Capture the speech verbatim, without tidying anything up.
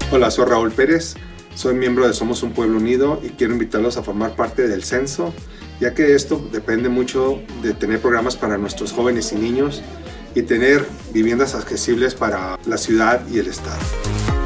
Hola, soy Raúl Pérez, soy miembro de Somos un Pueblo Unido y quiero invitarlos a formar parte del censo, ya que esto depende mucho de tener programas para nuestros jóvenes y niños y tener viviendas accesibles para la ciudad y el estado.